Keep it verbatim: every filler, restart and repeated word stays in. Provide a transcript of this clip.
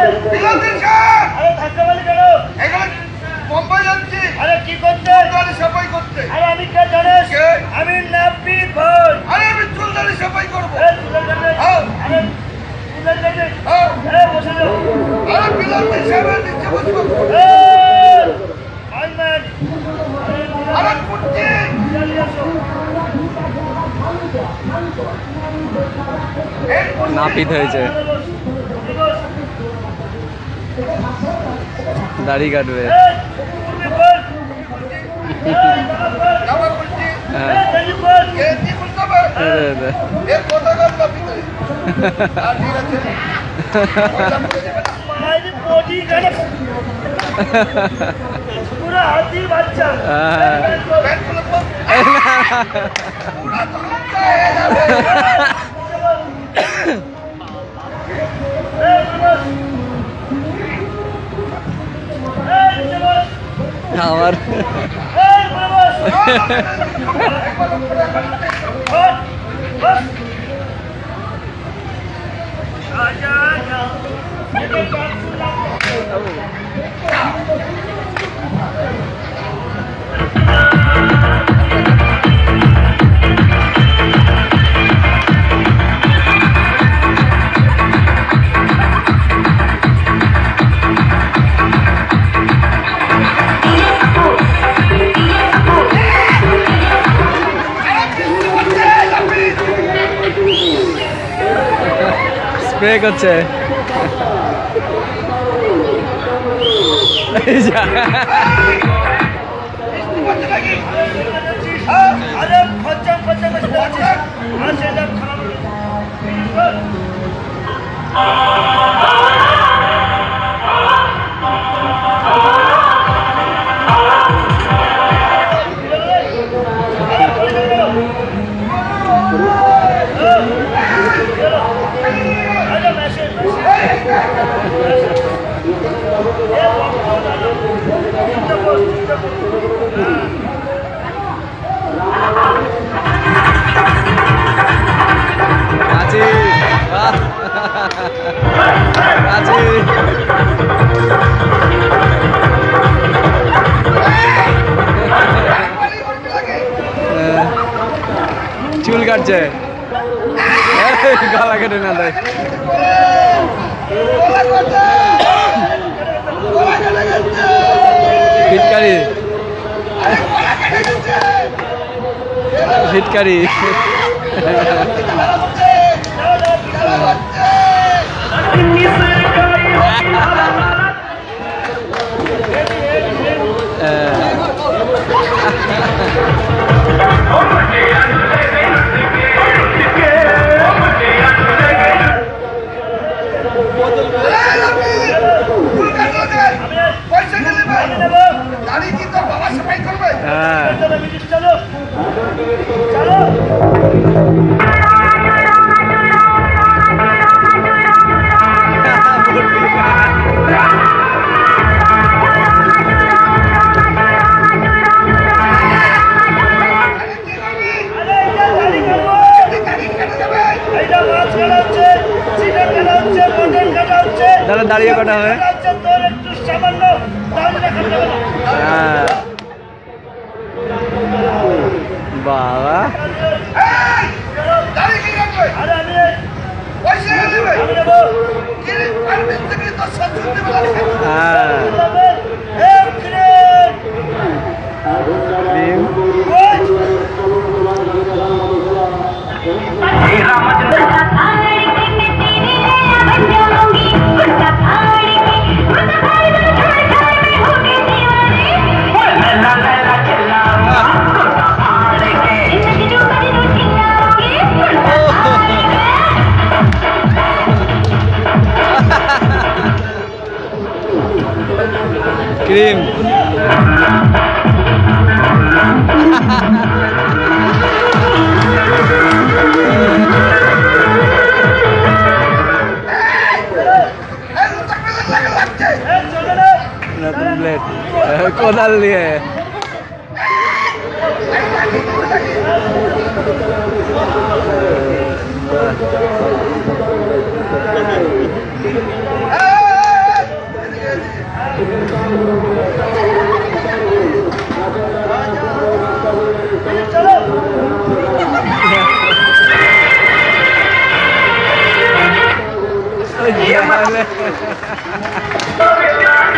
মুম্বাই যাচ্ছি। আরে কি করতে? চুলদারি সাফাই করতে। আরে আমি কে জানিস? আমি নাপিত ভাই। আরে আমি চুলদারি সাফাই করবো। আরে চুলদারি আরে চুলদারি আরে বসে যাও। আরে বিলাল সাহেবের নিচে বসবো। আইমান আরে কুটি নাপিত হয়েছে, দাড়ি কাটবে। पूरा हाथी बच्चा আমার স্প্রে করছে। अरे खच्चा खच्चा खच्चा आज से जब खाना চুল কাটছে, গলা কেটে না দেয়। ফিটকারি ফিটকারি चलो चलो দাদা দাঁড়িয়ে কাটা হবে। বাবা ক্রিম নতুন প্লেট কোদাল দিয়ে হ্যাঁ